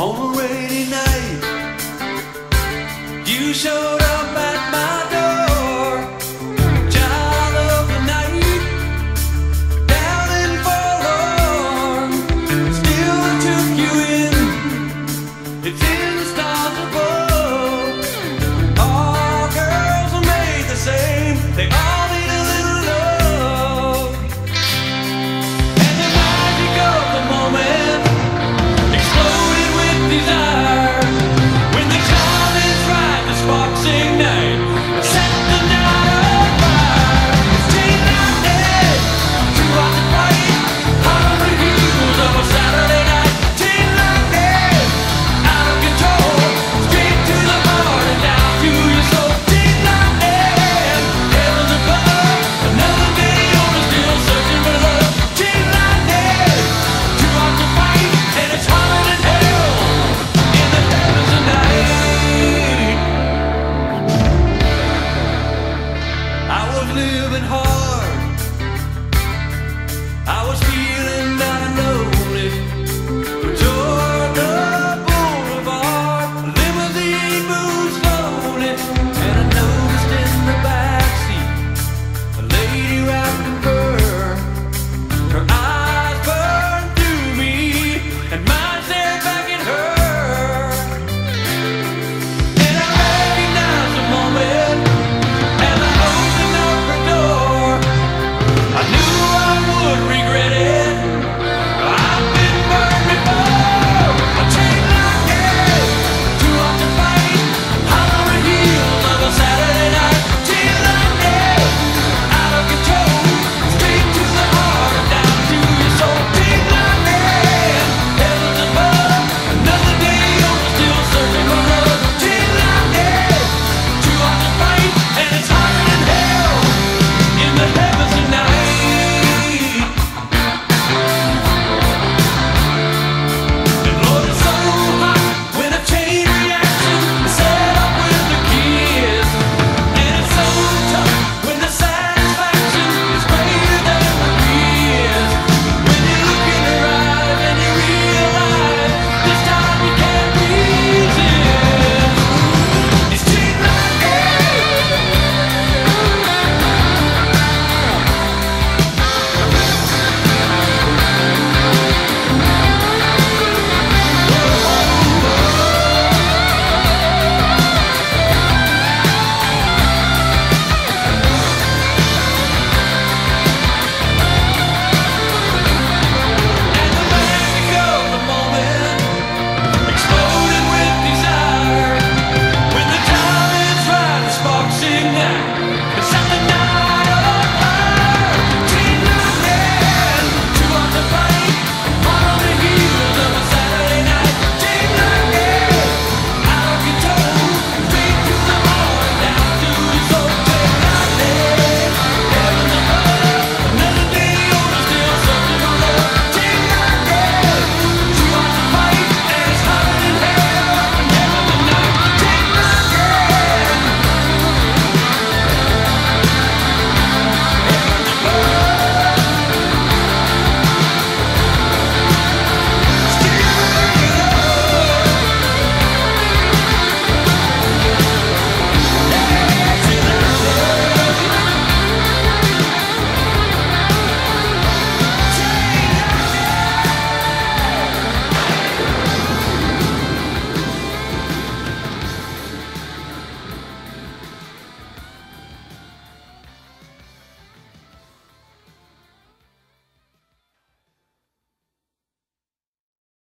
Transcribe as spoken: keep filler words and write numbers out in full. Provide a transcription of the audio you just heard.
On a rainy night, you showed up at my door. Child of the night, down and forlorn. Still I took you in. It's in the stars above. All girls are made the same. They all need a little love. And the magic of the moment exploded with desire. When the time is right, the sparks ignite, set the night on fire. It's chain lightning, too hot to fight. Hot on the heels of a Saturday night. Chain lightning, out of control, straight to the heart and down to your soul. Chain lightning, heavens above, another day older, still searching for love. Chain lightning, too hot to fight, and it's hotter than hell in the heavens tonight. I was living hard.